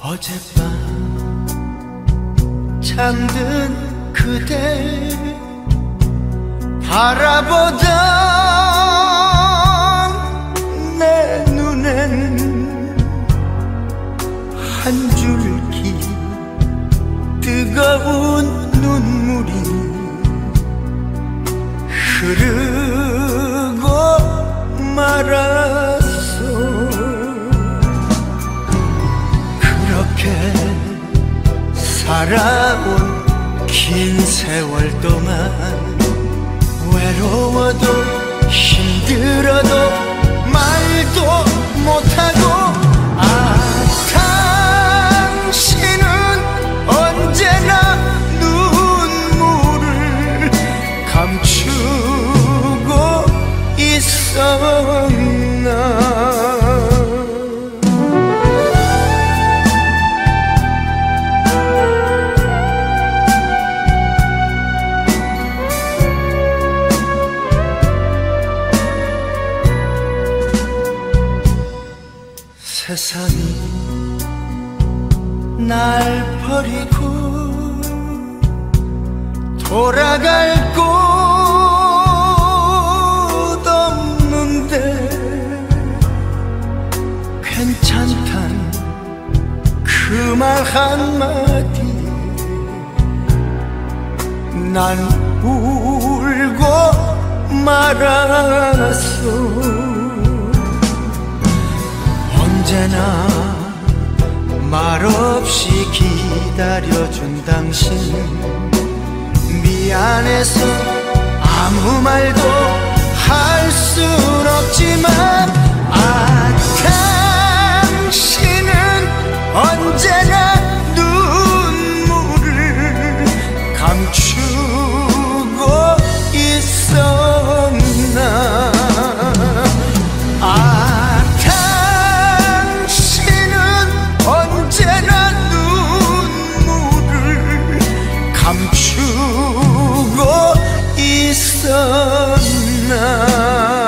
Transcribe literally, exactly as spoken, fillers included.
어젯밤 잠든 그대 바라보던 내 눈엔 한 줄기 뜨거운 눈물이 흐르고 말았어. 그렇게 살아온 긴 세월 동안 외로워도 힘들어도 말도 못하고 아 당신은 언제나 눈물을 감추고 있었나. 세상이 날 버리고 돌아갈 곳 없는데 괜찮단 그 말 한마디 난 울고 말았어. 언제나 말없이 기다려준 당신 미안해서 아무 말도 할 순 없지만 아 당신은 언제나 눈물을 감추고 있었나. 아 언제나 눈물을 감추고 있었나.